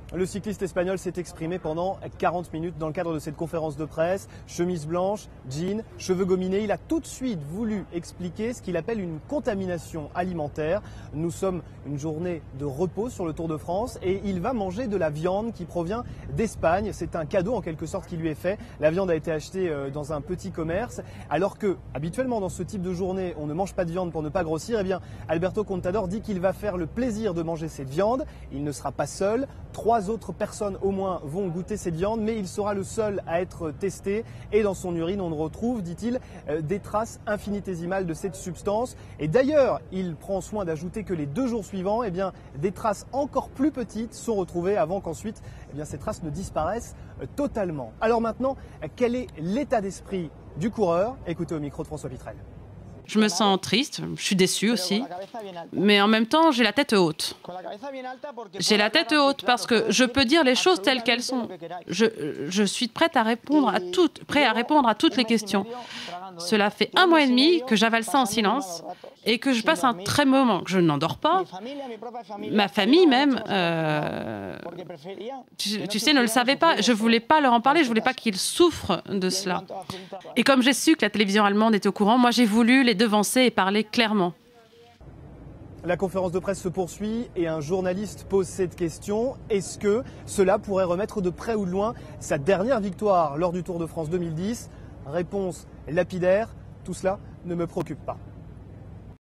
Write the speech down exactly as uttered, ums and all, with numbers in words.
Le cycliste espagnol s'est exprimé pendant quarante minutes dans le cadre de cette conférence de presse. Chemise blanche, jean, cheveux gominés. Il a tout de suite voulu expliquer ce qu'il appelle une contamination alimentaire. Nous sommes une journée de repos sur le Tour de France et il va manger de la viande qui provient d'Espagne. C'est un cadeau en quelque sorte qui lui est fait. La viande a été achetée dans un petit commerce. Alors que habituellement dans ce type de journée, on ne mange pas de viande pour ne pas grossir. Eh bien, Alberto Contador dit qu'il va faire le plaisir de manger cette viande. Il ne sera pas seul. Trois autres personnes au moins vont goûter cette viande, mais il sera le seul à être testé. Et dans son urine, on retrouve, dit-il, des traces infinitésimales de cette substance. Et d'ailleurs, il prend soin d'ajouter que les deux jours suivants, eh bien, des traces encore plus petites sont retrouvées avant qu'ensuite eh bien, ces traces ne disparaissent totalement. Alors maintenant, quel est l'état d'esprit du coureur? Écoutez au micro de François Pitrel. Je me sens triste, je suis déçue aussi, mais en même temps, j'ai la tête haute. J'ai la tête haute parce que je peux dire les choses telles qu'elles sont. Je, je suis prête à répondre à toutes, prêt à répondre à toutes les questions. Cela fait un mois et demi que j'avale ça en silence et que je passe un très mauvais moment, que je n'endors pas. Ma famille même, euh, tu, tu sais, ne le savait pas. Je ne voulais pas leur en parler, je ne voulais pas qu'ils souffrent de cela. Et comme j'ai su que la télévision allemande était au courant, moi j'ai voulu les devancer et parler clairement. La conférence de presse se poursuit et un journaliste pose cette question. Est-ce que cela pourrait remettre de près ou de loin sa dernière victoire lors du Tour de France deux mille dix? Réponse lapidaire, tout cela ne me préoccupe pas.